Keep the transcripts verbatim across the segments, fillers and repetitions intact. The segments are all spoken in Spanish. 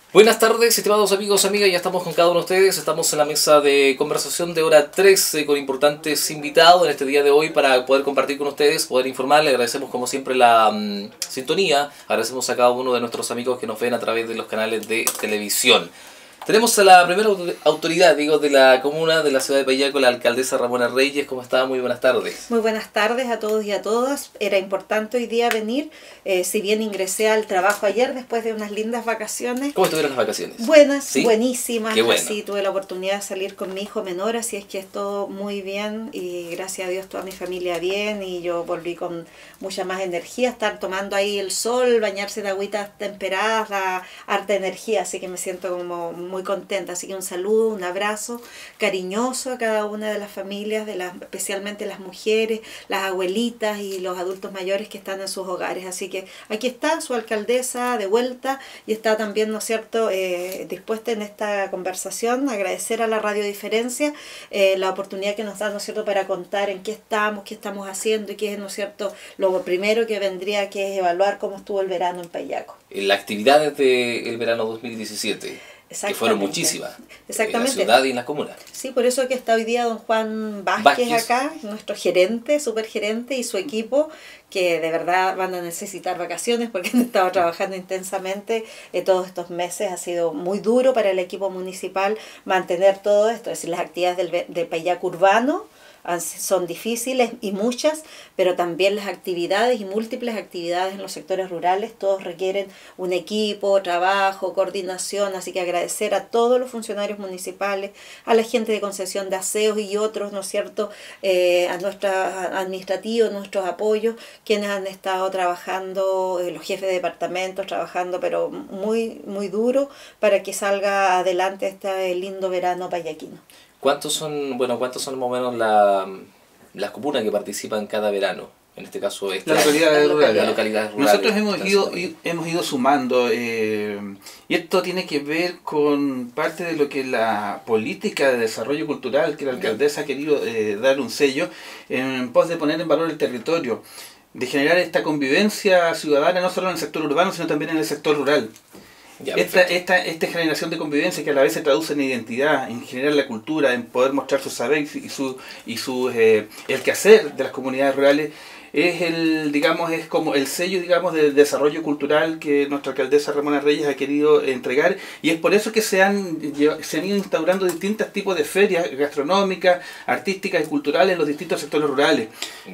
Buenas tardes, estimados amigos, amigas, ya estamos con cada uno de ustedes, estamos en la mesa de conversación de hora trece con importantes invitados en este día de hoy para poder compartir con ustedes, poder informarles. Agradecemos como siempre la um, sintonía, agradecemos a cada uno de nuestros amigos que nos ven a través de los canales de televisión. Tenemos a la primera autoridad, digo, de la comuna de la ciudad de Payaco, la alcaldesa Ramona Reyes. ¿Cómo está? Muy buenas tardes. Muy buenas tardes a todos y a todas. Era importante hoy día venir, eh, si bien ingresé al trabajo ayer después de unas lindas vacaciones. ¿Cómo estuvieron las vacaciones? Buenas, ¿Sí? Buenísimas. Qué bueno. Así tuve la oportunidad de salir con mi hijo menor, así es que es todo muy bien y gracias a Dios toda mi familia bien y yo volví con mucha más energía, estar tomando ahí el sol, bañarse en agüitas temperadas, da harta energía, así que me siento como muy contenta. Así que un saludo, un abrazo cariñoso a cada una de las familias, de las, especialmente las mujeres, las abuelitas y los adultos mayores que están en sus hogares. Así que aquí está su alcaldesa de vuelta y está también, ¿no es cierto?, eh, dispuesta en esta conversación. Agradecer a la Radio Diferencia eh, la oportunidad que nos da, ¿no es cierto?, para contar en qué estamos, qué estamos haciendo y qué es, ¿no es cierto?, lo primero que vendría, que es evaluar cómo estuvo el verano en Payaco. Las actividades del verano dos mil diecisiete. Que fueron muchísimas. Exactamente. En la ciudad y en las comunas. Sí, por eso que está hoy día don Juan Vázquez, Vázquez. acá, nuestro gerente, supergerente y su equipo, que de verdad van a necesitar vacaciones porque han estado trabajando intensamente eh, todos estos meses. Ha sido muy duro para el equipo municipal mantener todo esto, es decir, las actividades del, del Payaco urbano son difíciles y muchas, pero también las actividades y múltiples actividades en los sectores rurales, todos requieren un equipo, trabajo, coordinación, así que agradecer a todos los funcionarios municipales, a la gente de concesión de aseos y otros, ¿no es cierto?, eh, a nuestros administrativos, nuestros apoyos, quienes han estado trabajando, eh, los jefes de departamentos, trabajando pero muy, muy duro para que salga adelante este lindo verano payaquino. ¿Cuántos son, bueno, cuántos son más o menos la, las comunas que participan cada verano? En este caso, esta, las localidades rurales. La localidad rural. Nosotros hemos ido, hemos ido sumando, eh, y esto tiene que ver con parte de lo que la política de desarrollo cultural, que la alcaldesa ha querido eh, dar un sello, en pos de poner en valor el territorio, de generar esta convivencia ciudadana, no solo en el sector urbano, sino también en el sector rural. Ya, esta, esta, esta generación de convivencia que a la vez se traduce en identidad, en generar la cultura, en poder mostrar sus saberes y su, y su eh, el quehacer de las comunidades rurales, es el, digamos, es como el sello, digamos, del desarrollo cultural que nuestra alcaldesa Ramona Reyes ha querido entregar, y es por eso que se han, se han ido instaurando distintos tipos de ferias gastronómicas, artísticas y culturales en los distintos sectores rurales.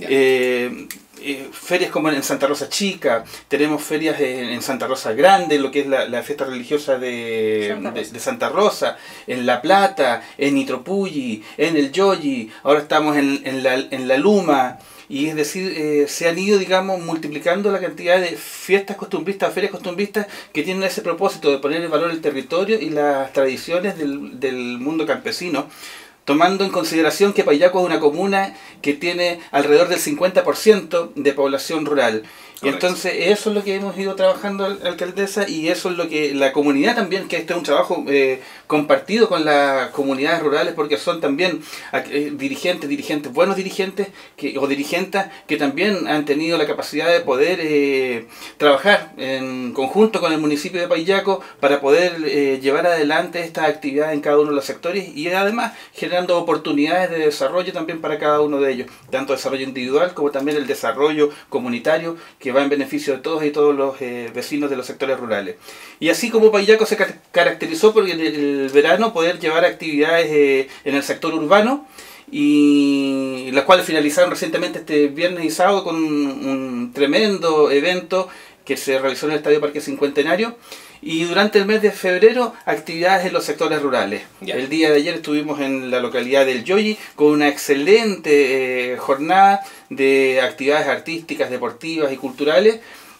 Eh, eh, ferias como en Santa Rosa Chica, tenemos ferias en, en Santa Rosa Grande, lo que es la, la fiesta religiosa de Santa, de, de Santa Rosa, en La Plata, en Nitropulli, en el Yoyi, ahora estamos en, en, la, en la Luma. Y es decir, eh, se han ido, digamos, multiplicando la cantidad de fiestas costumbristas, ferias costumbristas que tienen ese propósito de poner en valor el territorio y las tradiciones del, del mundo campesino, tomando en consideración que Payaco es una comuna que tiene alrededor del cincuenta por ciento de población rural. Y entonces eso es lo que hemos ido trabajando, alcaldesa, y eso es lo que la comunidad también, que este es un trabajo eh, compartido con las comunidades rurales, porque son también eh, dirigentes, dirigentes, buenos dirigentes que, o dirigentes que también han tenido la capacidad de poder eh, trabajar en conjunto con el municipio de Payaco para poder eh, llevar adelante esta actividad en cada uno de los sectores y además generando oportunidades de desarrollo también para cada uno de ellos, tanto desarrollo individual como también el desarrollo comunitario que va en beneficio de todos y todos los eh, vecinos de los sectores rurales. Y así como Payaco se car caracterizó por el, el verano poder llevar actividades eh, en el sector urbano, y las cuales finalizaron recientemente este viernes y sábado con un, un tremendo evento que se realizó en el Estadio Parque Cincuentenario. Y durante el mes de febrero, actividades en los sectores rurales. Yeah. El día de ayer estuvimos en la localidad del Yoyi con una excelente eh, jornada de actividades artísticas, deportivas y culturales.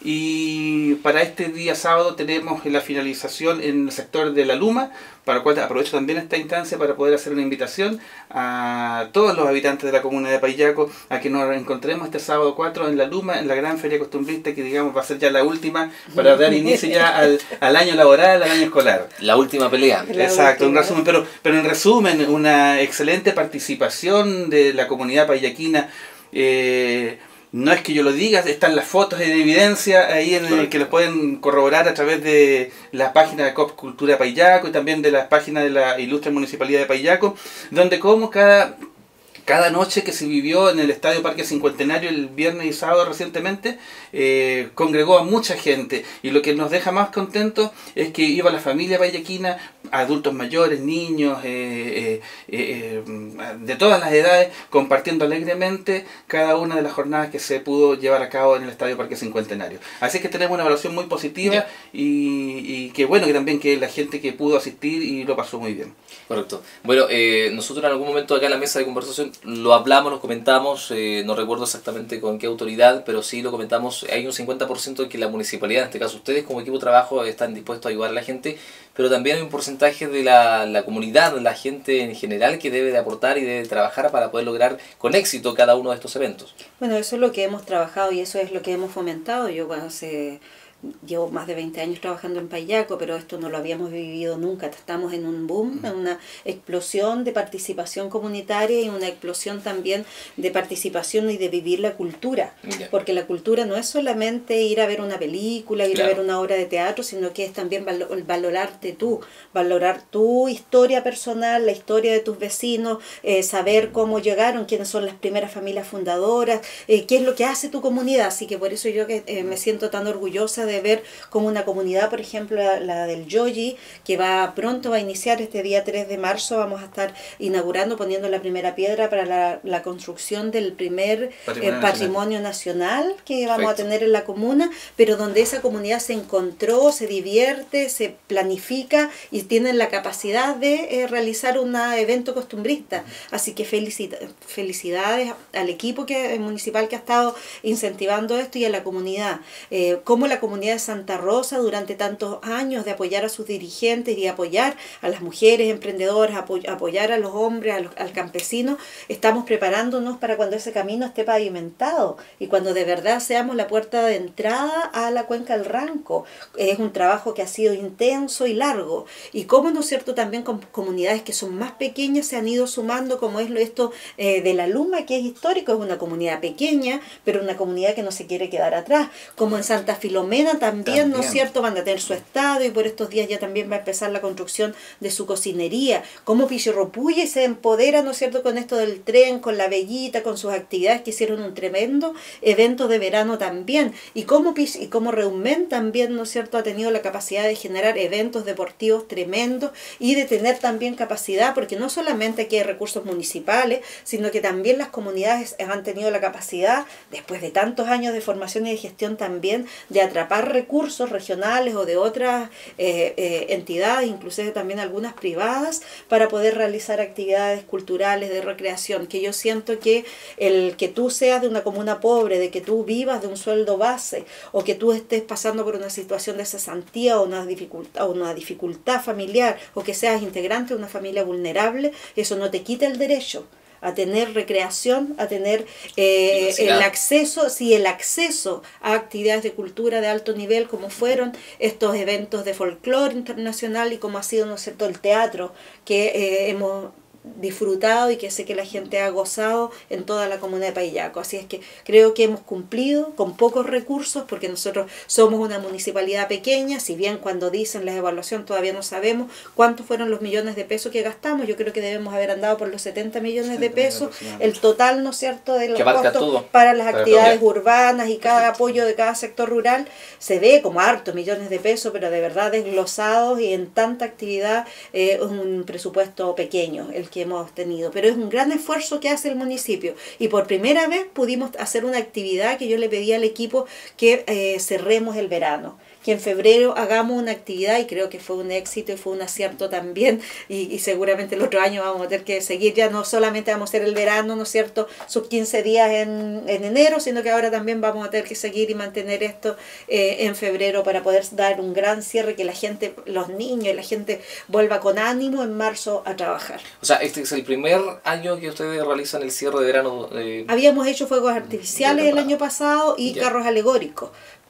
Y para este día sábado tenemos la finalización en el sector de La Luma, para el cual aprovecho también esta instancia para poder hacer una invitación a todos los habitantes de la comuna de Payaco a que nos encontremos este sábado cuatro en La Luma, en la gran feria costumbrista, que digamos va a ser ya la última para dar inicio ya al, al año laboral, al año escolar. La última pelea. La Exacto, última. un resumen, pero, pero en resumen, una excelente participación de la comunidad payaquina, eh, no es que yo lo diga, están las fotos en evidencia ahí en el, que los pueden corroborar a través de la página de C O P Cultura Paillaco y también de las páginas de la Ilustre Municipalidad de Paillaco, donde como cada... Cada noche que se vivió en el Estadio Parque Cincuentenario el viernes y sábado recientemente, eh, congregó a mucha gente. Y lo que nos deja más contentos es que iba la familia paillaquina, adultos mayores, niños, eh, eh, eh, de todas las edades, compartiendo alegremente cada una de las jornadas que se pudo llevar a cabo en el Estadio Parque Cincuentenario. Así que tenemos una evaluación muy positiva y, y que bueno que también que la gente que pudo asistir y lo pasó muy bien. Correcto. Bueno, eh, nosotros en algún momento acá en la mesa de conversación lo hablamos, lo comentamos, eh, no recuerdo exactamente con qué autoridad, pero sí lo comentamos, hay un cincuenta por ciento de que la municipalidad, en este caso ustedes como equipo de trabajo, están dispuestos a ayudar a la gente, pero también hay un porcentaje de la, la comunidad, la gente en general que debe de aportar y debe trabajar para poder lograr con éxito cada uno de estos eventos. Bueno, eso es lo que hemos trabajado y eso es lo que hemos fomentado. Yo hace... Llevo más de veinte años trabajando en Paillaco, pero esto no lo habíamos vivido nunca. Estamos en un boom, en una explosión de participación comunitaria y una explosión también de participación y de vivir la cultura. Yeah. Porque la cultura no es solamente ir a ver una película, ir claro. a ver una obra de teatro, sino que es también val valorarte tú, valorar tu historia personal, la historia de tus vecinos, eh, saber cómo llegaron, quiénes son las primeras familias fundadoras, eh, qué es lo que hace tu comunidad. Así que por eso yo que eh, me siento tan orgullosa de de ver como una comunidad, por ejemplo, la, la del Yoyi, que va pronto va a iniciar este día tres de marzo, vamos a estar inaugurando, poniendo la primera piedra para la, la construcción del primer patrimonio, eh, patrimonio nacional. nacional que vamos Perfecto. a tener en la comuna, pero donde esa comunidad se encontró, se divierte, se planifica y tienen la capacidad de eh, realizar un evento costumbrista. Así que felicita, felicidades al equipo que, municipal que ha estado incentivando esto y a la comunidad. Eh, como la comunidad de Santa Rosa durante tantos años de apoyar a sus dirigentes y apoyar a las mujeres emprendedoras, apoy apoyar a los hombres, a los, al campesino, estamos preparándonos para cuando ese camino esté pavimentado y cuando de verdad seamos la puerta de entrada a la cuenca del Ranco. Es un trabajo que ha sido intenso y largo y como, ¿no es cierto?, también con comunidades que son más pequeñas se han ido sumando, como es esto eh, de la Luma, que es histórico, es una comunidad pequeña, pero una comunidad que no se quiere quedar atrás, como en Santa Filomena también, también, ¿no es cierto?, van a tener su estadio y por estos días ya también va a empezar la construcción de su cocinería, como Pichirropuya se empodera, ¿no es cierto?, con esto del tren, con la Bellita, con sus actividades que hicieron un tremendo evento de verano también, y como, y como Reumen también, ¿no es cierto?, ha tenido la capacidad de generar eventos deportivos tremendos y de tener también capacidad, porque no solamente aquí hay recursos municipales, sino que también las comunidades han tenido la capacidad, después de tantos años de formación y de gestión también, de atrapar recursos regionales o de otras eh, eh, entidades, inclusive también algunas privadas, para poder realizar actividades culturales de recreación, que yo siento que el que tú seas de una comuna pobre, de que tú vivas de un sueldo base, o que tú estés pasando por una situación de cesantía o una dificultad, o una dificultad familiar, o que seas integrante de una familia vulnerable, eso no te quita el derecho a tener recreación, a tener eh, el acceso, sí, el acceso a actividades de cultura de alto nivel, como fueron estos eventos de folclore internacional y como ha sido, ¿no es cierto?, el teatro que eh, hemos disfrutado y que sé que la gente ha gozado en toda la comunidad de Paillaco. Así es que creo que hemos cumplido con pocos recursos, porque nosotros somos una municipalidad pequeña, si bien cuando dicen la evaluación todavía no sabemos cuántos fueron los millones de pesos que gastamos. Yo creo que debemos haber andado por los setenta millones de pesos, el total, ¿no es cierto?, de los costos todo. para las para actividades todo. urbanas y cada apoyo de cada sector rural. Se ve como hartos millones de pesos, pero de verdad desglosados y en tanta actividad es eh, un presupuesto pequeño el que hemos tenido, pero es un gran esfuerzo que hace el municipio y por primera vez pudimos hacer una actividad que yo le pedí al equipo que eh, cerremos el verano, que en febrero hagamos una actividad, y creo que fue un éxito y fue un acierto también, y, y seguramente el otro año vamos a tener que seguir, ya no solamente vamos a hacer el verano, ¿no es cierto?, sus quince días en, en enero, sino que ahora también vamos a tener que seguir y mantener esto eh, en febrero para poder dar un gran cierre, que la gente, los niños y la gente vuelva con ánimo en marzo a trabajar. O sea, este es el primer año que ustedes realizan el cierre de verano. Eh... Habíamos hecho fuegos artificiales el año pasado y ya. carros alegóricos,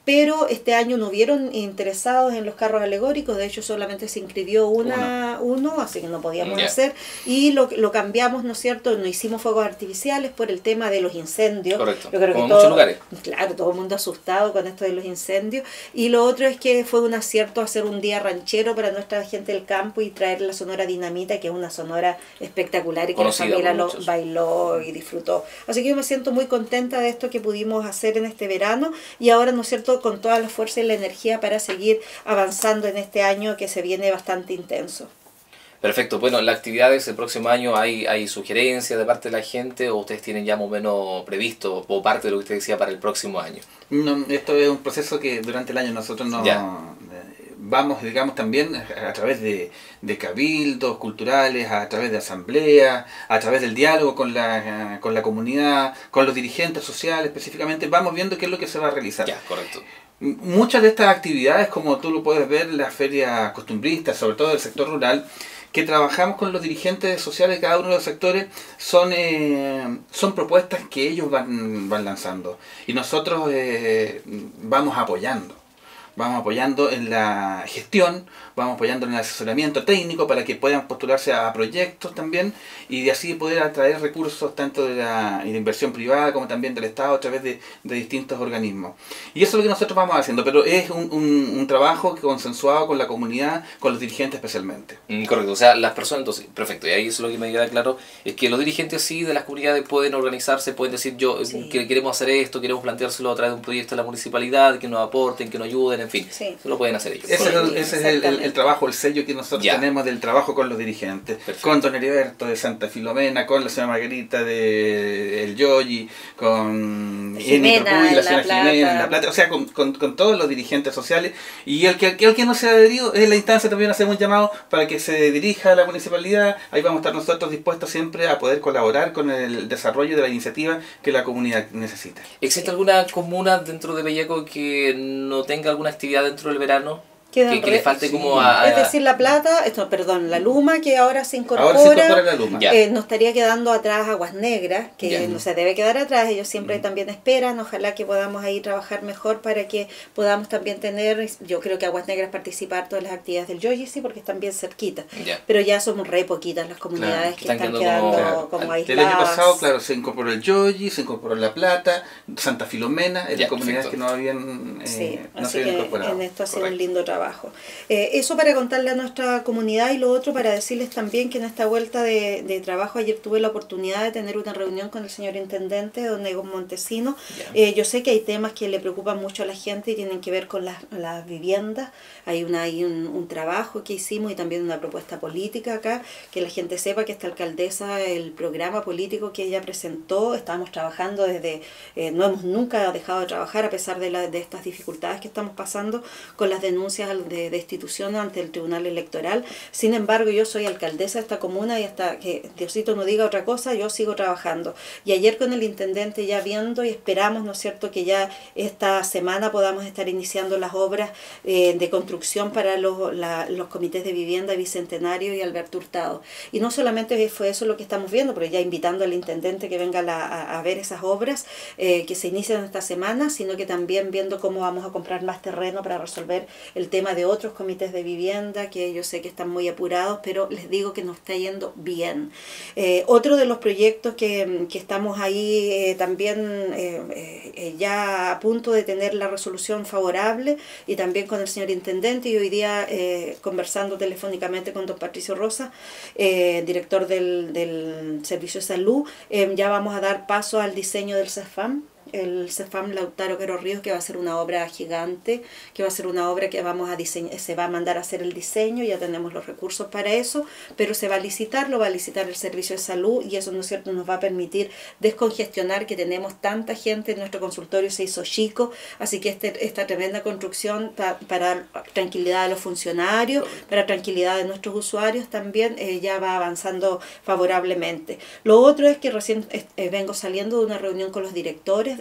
pero este año no hubieron interesados en los carros alegóricos, de hecho solamente se inscribió una, uno, así que no podíamos yeah. hacer, y lo, lo cambiamos, ¿no es cierto? No hicimos fuegos artificiales por el tema de los incendios. Correcto, yo creo como que en todo, muchos lugares. Claro, todo el mundo asustado con esto de los incendios, y lo otro es que fue un acierto hacer un día ranchero para nuestra gente del campo y traer la Sonora Dinamita, que es una sonora espectacular y que Conocida la familia lo bailó y disfrutó. Así que yo me siento muy contenta de esto que pudimos hacer en este verano, y ahora, ¿no es cierto?, con toda la fuerza y la energía para seguir avanzando en este año que se viene bastante intenso. Perfecto. Bueno, las actividades el próximo año, ¿hay, hay sugerencias de parte de la gente o ustedes tienen ya más o menos previsto o parte de lo que usted decía para el próximo año? No, esto es un proceso que durante el año nosotros no vamos, digamos, también a través de, de cabildos culturales, a través de asambleas, a través del diálogo con la, con la comunidad, con los dirigentes sociales específicamente, vamos viendo qué es lo que se va a realizar. Ya, correcto. Muchas de estas actividades, como tú lo puedes ver, las ferias costumbristas, sobre todo del sector rural, que trabajamos con los dirigentes sociales de cada uno de los sectores, son, eh, son propuestas que ellos van, van lanzando. Y nosotros eh, vamos apoyando. Vamos apoyando en la gestión, vamos apoyando en el asesoramiento técnico para que puedan postularse a proyectos también y de así poder atraer recursos tanto de la, de inversión privada como también del Estado a través de, de distintos organismos. Y eso es lo que nosotros vamos haciendo, pero es un, un, un trabajo consensuado con la comunidad, con los dirigentes especialmente. Mm, correcto, o sea, las personas, entonces, perfecto, y ahí es lo que me queda claro, es que los dirigentes sí de las comunidades pueden organizarse, pueden decir, yo sí. que queremos hacer esto, queremos planteárselo a través de un proyecto de la municipalidad, que nos aporten, que nos ayuden, en fin, sí. lo pueden hacer ellos. Ese es, el, ese es el, el, el trabajo, el sello que nosotros ya. tenemos del trabajo con los dirigentes. Perfecto. Con don Heriberto de Santa Filomena, con la señora Margarita de El Yoyi, con Jimena, Ruy, la señora la Jimena, La Plata, o sea, con, con, con todos los dirigentes sociales. Y el que, el que no se ha adherido, es la instancia también hacemos un llamado para que se dirija a la municipalidad. Ahí vamos a estar nosotros dispuestos siempre a poder colaborar con el desarrollo de la iniciativa que la comunidad necesita. ¿Existe alguna comuna dentro de Bellaco que no tenga alguna actividad dentro del verano? Que, que le falte sí. como a, a... Es decir, La Plata, esto, perdón, La Luma, que ahora se incorpora, ahora se incorpora la Luma. Eh, nos estaría quedando atrás Aguas Negras, que ya. no se debe quedar atrás, ellos siempre mm. también esperan, ojalá que podamos ahí trabajar mejor para que podamos también tener, yo creo que Aguas Negras participar todas las actividades del Yoyi, sí, porque están bien cerquitas, ya. pero ya somos re poquitas las comunidades claro, que están, están quedando como, como aisladas. El año pasado, claro, se incorporó el Yoyi, se incorporó La Plata, Santa Filomena, en las comunidades perfecto. que no habían, eh, sí, no así se habían que incorporado. En esto ha sido un lindo trabajo. Eh, Eso para contarle a nuestra comunidad, y lo otro para decirles también que en esta vuelta de, de trabajo ayer tuve la oportunidad de tener una reunión con el señor intendente, don Egon Montesino. Yeah. Eh, yo sé que hay temas que le preocupan mucho a la gente y tienen que ver con las, las viviendas. Hay, una, hay un, un trabajo que hicimos y también una propuesta política acá, que la gente sepa que esta alcaldesa, el programa político que ella presentó, estamos trabajando desde, eh, no hemos nunca dejado de trabajar a pesar de, la, de estas dificultades que estamos pasando con las denuncias de, de instituciones ante el Tribunal Electoral. Sin embargo, yo soy alcaldesa de esta comuna y hasta que Diosito no diga otra cosa, yo sigo trabajando. Y ayer con el intendente ya viendo y esperamos, ¿no es cierto?, que ya esta semana podamos estar iniciando las obras eh, de construcción para los, la, los comités de vivienda Bicentenario y Alberto Hurtado. Y no solamente fue eso lo que estamos viendo, pero ya invitando al intendente que venga la, a, a ver esas obras eh, que se inician esta semana, sino que también viendo cómo vamos a comprar más terreno para resolver el tema de otros comités de vivienda, que yo sé que están muy apurados, pero les digo que nos está yendo bien. Eh, otro de los proyectos que, que estamos ahí eh, también eh, eh, ya a punto de tener la resolución favorable, y también con el señor intendente, y hoy día eh, conversando telefónicamente con don Patricio Rosa, eh, director del, del Servicio de Salud, eh, ya vamos a dar paso al diseño del CEFAM, el CEFAM Lautaro Quero Ríos, que va a ser una obra gigante, que va a ser una obra que vamos a diseñar, se va a mandar a hacer el diseño, ya tenemos los recursos para eso, pero se va a licitar, lo va a licitar el Servicio de Salud, y eso, ¿no es cierto?, nos va a permitir descongestionar, que tenemos tanta gente, nuestro consultorio se hizo chico, así que este, esta tremenda construcción pa, para tranquilidad de los funcionarios, para tranquilidad de nuestros usuarios también, eh, ya va avanzando favorablemente. Lo otro es que recién eh, vengo saliendo de una reunión con los directores de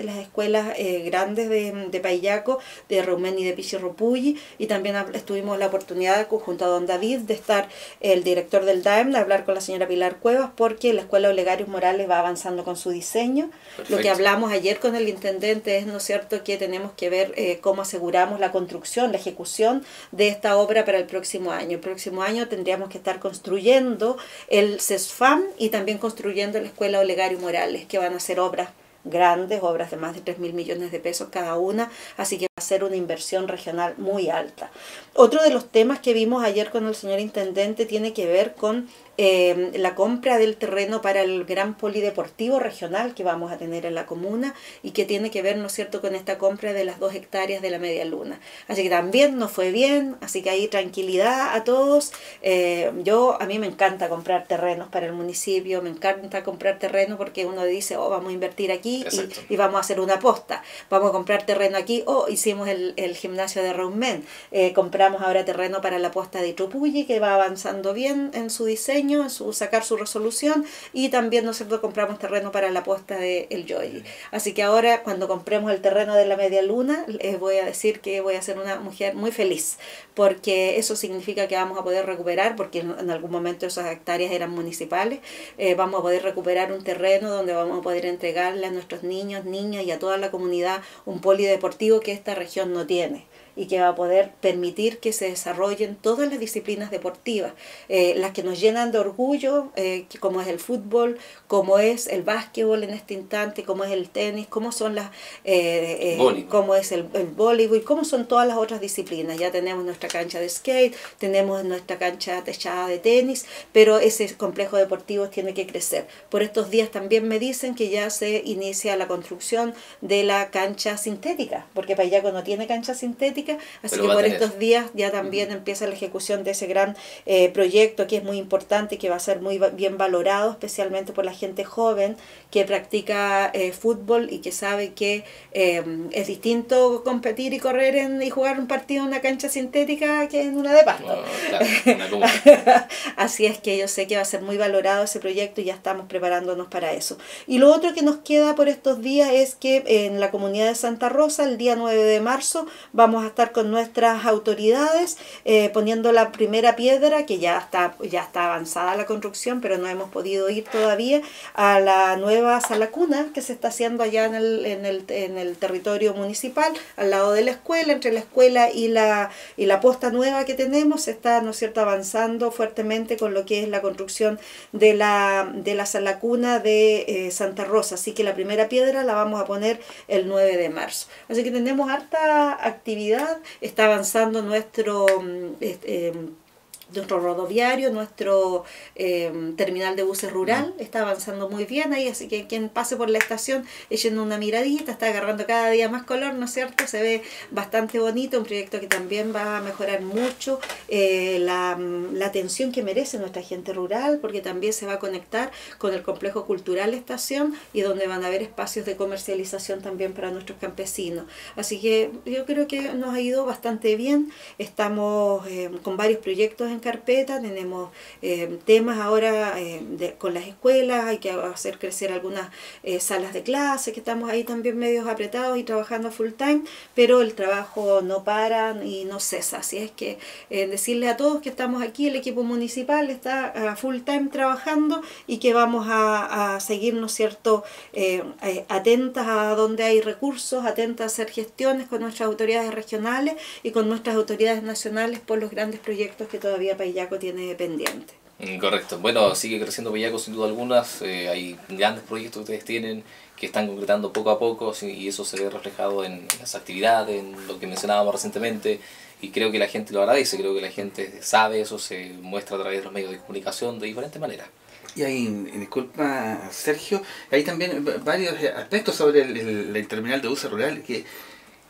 de las escuelas eh, grandes de, de Payaco, de Reumen y de Pichirropulli, y también tuvimos la oportunidad, junto a don David, de estar el director del D A E M, de hablar con la señora Pilar Cuevas, porque la Escuela Olegarios Morales va avanzando con su diseño. Perfecto. Lo que hablamos ayer con el intendente es, ¿no es cierto?, que tenemos que ver eh, cómo aseguramos la construcción, la ejecución de esta obra para el próximo año. El próximo año tendríamos que estar construyendo el CESFAM y también construyendo la Escuela Olegario Morales, que van a ser obras grandes, obras de más de tres mil millones de pesos cada una, así que va a ser una inversión regional muy alta. Otro de los temas que vimos ayer con el señor intendente tiene que ver con eh, la compra del terreno para el gran polideportivo regional que vamos a tener en la comuna y que tiene que ver, ¿no es cierto?, con esta compra de las dos hectáreas de la Media Luna. Así que también nos fue bien, así que ahí tranquilidad a todos. Eh, yo, a mí me encanta comprar terrenos para el municipio, me encanta comprar terreno porque uno dice, oh, vamos a invertir aquí y, y vamos a hacer una posta, vamos a comprar terreno aquí, oh, hicimos el, el gimnasio de Reumen, eh, compramos ahora terreno para la posta de Trupulli, que va avanzando bien en su diseño, en su sacar su resolución, y también nosotros compramos terreno para la posta de El Joy. Así que ahora, cuando compremos el terreno de la Media Luna, les voy a decir que voy a ser una mujer muy feliz, porque eso significa que vamos a poder recuperar, porque en, en algún momento esas hectáreas eran municipales, eh, vamos a poder recuperar un terreno donde vamos a poder entregarle a nuestros niños, niñas y a toda la comunidad un polideportivo que esta región no tiene, y que va a poder permitir que se desarrollen todas las disciplinas deportivas, eh, las que nos llenan de orgullo, eh, como es el fútbol, como es el básquetbol en este instante, como es el tenis, como son las, eh, eh, como es el, el voleibol, y como son todas las otras disciplinas. Ya tenemos nuestra cancha de skate, tenemos nuestra cancha techada de tenis, pero ese complejo deportivo tiene que crecer. Por estos días también me dicen que ya se inicia la construcción de la cancha sintética, porque Payaco no tiene cancha sintética. Así Pero que por estos días ya también uh-huh. empieza la ejecución de ese gran eh, proyecto que es muy importante y que va a ser muy bien valorado, especialmente por la gente joven que practica eh, fútbol y que sabe que eh, es distinto competir y correr en, y jugar un partido en una cancha sintética que en una de pasto. No, claro, una Así es que yo sé que va a ser muy valorado ese proyecto y ya estamos preparándonos para eso. Y lo otro que nos queda por estos días es que en la comunidad de Santa Rosa, el día nueve de marzo, vamos a estar con nuestras autoridades eh, poniendo la primera piedra, que ya está, ya está avanzada la construcción, pero no hemos podido ir todavía a la nueva sala cuna que se está haciendo allá en el, en el, en el territorio municipal, al lado de la escuela, entre la escuela y la, y la posta nueva que tenemos. Se está, ¿no es cierto?, avanzando fuertemente con lo que es la construcción de la, de la sala cuna de eh, Santa Rosa, así que la primera piedra la vamos a poner el nueve de marzo. Así que tenemos harta actividad. Está avanzando nuestro este, eh, nuestro rodoviario, nuestro eh, terminal de buses rural, está avanzando muy bien ahí, así que quien pase por la estación echando una miradita, está agarrando cada día más color, ¿no es cierto? Se ve bastante bonito, un proyecto que también va a mejorar mucho eh, la, la atención que merece nuestra gente rural, porque también se va a conectar con el complejo cultural estación y donde van a haber espacios de comercialización también para nuestros campesinos. Así que yo creo que nos ha ido bastante bien, estamos eh, con varios proyectos en carpeta, tenemos eh, temas ahora eh, de, con las escuelas, hay que hacer crecer algunas eh, salas de clase, que estamos ahí también medios apretados y trabajando full time, pero el trabajo no para y no cesa, así es que eh, decirle a todos que estamos aquí, el equipo municipal está a full time trabajando y que vamos a, a seguir, ¿no es cierto?, eh, eh, atentas a donde hay recursos, atentas a hacer gestiones con nuestras autoridades regionales y con nuestras autoridades nacionales por los grandes proyectos que todavía Payaco tiene pendiente. Correcto. Bueno, sigue creciendo Payaco sin duda algunas. Eh, hay grandes proyectos que ustedes tienen que están concretando poco a poco y eso se ve reflejado en las actividades, en lo que mencionábamos recientemente. Y creo que la gente lo agradece, creo que la gente sabe eso, se muestra a través de los medios de comunicación de diferentes maneras. Y ahí, disculpa Sergio, hay también varios aspectos sobre el, el, el terminal de buses rural que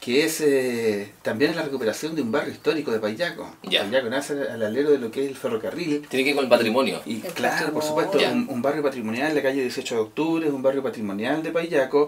que es eh, también es la recuperación de un barrio histórico de Payaco. Ya. Payaco nace al alero de lo que es el ferrocarril. Tiene que ver con el patrimonio. Y, y El claro, por patrimonio. supuesto, un, un barrio patrimonial en la calle dieciocho de octubre, es un barrio patrimonial de Payaco,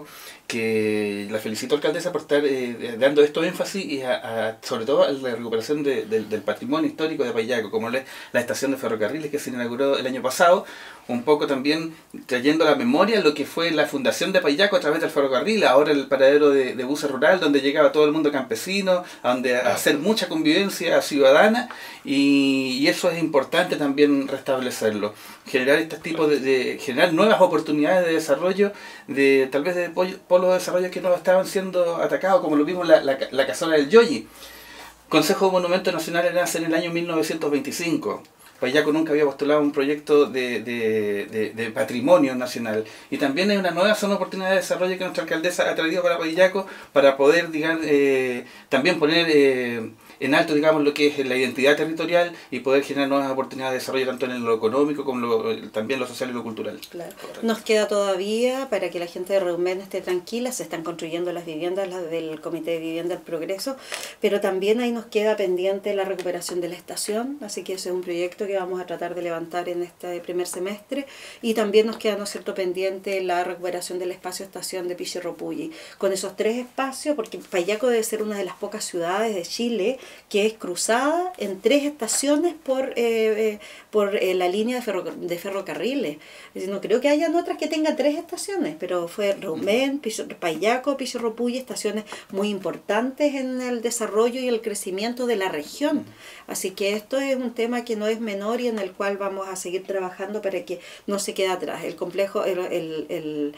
que la felicito alcaldesa por estar eh, dando esto énfasis y a, a, sobre todo a la recuperación de, de, del patrimonio histórico de Payaco, como la, la estación de ferrocarriles que se inauguró el año pasado, un poco también trayendo a la memoria lo que fue la fundación de Payaco a través del ferrocarril, ahora el paradero de, de buses rural, donde llegaba todo el mundo campesino, a donde Ah. hacer mucha convivencia ciudadana, y, y eso es importante también restablecerlo, generar este tipo de, de generar nuevas oportunidades de desarrollo, de tal vez de polos de desarrollo que no estaban siendo atacados, como lo vimos la, la, la casola del Yoyi. Consejo de Monumentos Nacionales nace en el año mil novecientos veinticinco. Payaco nunca había postulado un proyecto de, de, de, de patrimonio nacional. Y también hay una nueva zona de oportunidad de desarrollo que nuestra alcaldesa ha traído para Payaco para poder, digamos, eh, también poner eh, en alto, digamos, lo que es la identidad territorial y poder generar nuevas oportunidades de desarrollo tanto en lo económico como lo, también lo social y lo cultural. Claro. Nos queda todavía para que la gente de Reumen esté tranquila, se están construyendo las viviendas las del Comité de Vivienda del Progreso, pero también ahí nos queda pendiente la recuperación de la estación, así que ese es un proyecto que vamos a tratar de levantar en este primer semestre, y también nos queda, ¿no es cierto?, pendiente la recuperación del espacio estación de Pichirropulli. Con esos tres espacios, porque Payaco debe ser una de las pocas ciudades de Chile que es cruzada en tres estaciones por, eh, por eh, la línea de, ferro, de ferrocarriles. Es decir, no creo que hayan otras que tengan tres estaciones, pero fue Reumen, Payaco, Pichirropulli, estaciones muy importantes en el desarrollo y el crecimiento de la región. Así que esto es un tema que no es menor y en el cual vamos a seguir trabajando para que no se quede atrás. El complejo, el, el, el,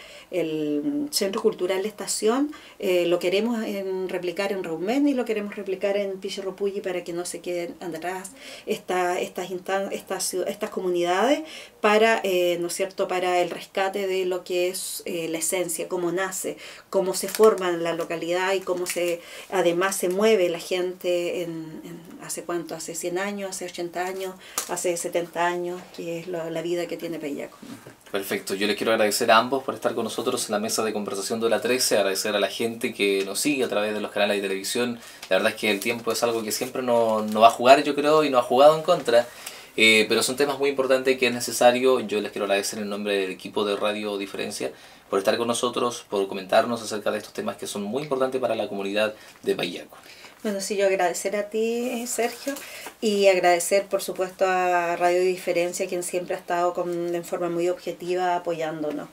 el Centro Cultural Estación, eh, lo queremos en, replicar en Reumen y lo queremos replicar en Pichirropulli para que no se queden atrás esta, estas, instan estas, estas comunidades para, eh, ¿no es cierto?, para el rescate de lo que es eh, la esencia, cómo nace, cómo se forma en la localidad y cómo se además se mueve la gente en, en hace cuánto, hace cien años, hace ochenta años, hace setenta años, que es lo, la vida que tiene Payaco. Perfecto, yo les quiero agradecer a ambos por estar con nosotros en la mesa de conversación de Hora trece, agradecer a la gente que nos sigue a través de los canales de televisión. La verdad es que el tiempo es algo que siempre nos no va a jugar, yo creo, y nos ha jugado en contra, eh, pero son temas muy importantes que es necesario. Yo les quiero agradecer en nombre del equipo de Radio Diferencia por estar con nosotros, por comentarnos acerca de estos temas que son muy importantes para la comunidad de Payaco. Bueno, sí, yo agradecer a ti, Sergio, y agradecer, por supuesto, a Radio Diferencia, quien siempre ha estado con, en forma muy objetiva apoyándonos.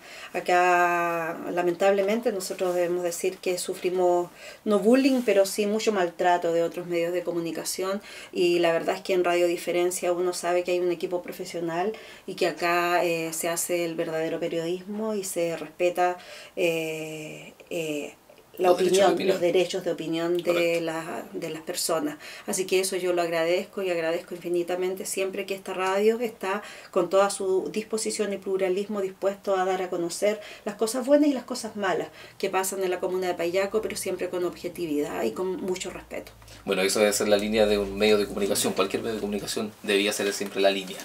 Acá, lamentablemente, nosotros debemos decir que sufrimos, no bullying, pero sí mucho maltrato de otros medios de comunicación, y la verdad es que en Radio Diferencia uno sabe que hay un equipo profesional y que acá eh, se hace el verdadero periodismo y se respeta eh, eh, la los opinión, opinión. los derechos de opinión de, la, de las personas. Así que eso yo lo agradezco y agradezco infinitamente siempre que esta radio está con toda su disposición y pluralismo dispuesto a dar a conocer las cosas buenas y las cosas malas que pasan en la comuna de Payaco, pero siempre con objetividad y con mucho respeto. Bueno, eso debe ser la línea de un medio de comunicación. Cualquier medio de comunicación debía ser siempre la línea.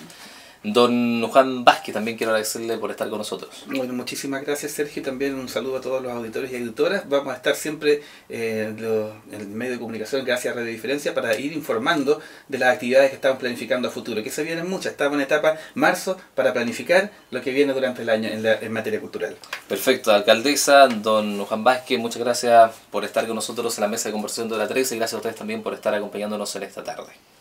Don Juan Vázquez, también quiero agradecerle por estar con nosotros. Bueno, muchísimas gracias, Sergio. También un saludo a todos los auditores y auditoras. Vamos a estar siempre eh, lo, en el medio de comunicación, gracias a Radio Diferencia, para ir informando de las actividades que estamos planificando a futuro, que se vienen muchas. Estamos en etapa marzo para planificar lo que viene durante el año en, la, en materia cultural. Perfecto, alcaldesa, don Juan Vázquez, muchas gracias por estar con nosotros en la mesa de conversación de Hora trece y gracias a ustedes también por estar acompañándonos en esta tarde.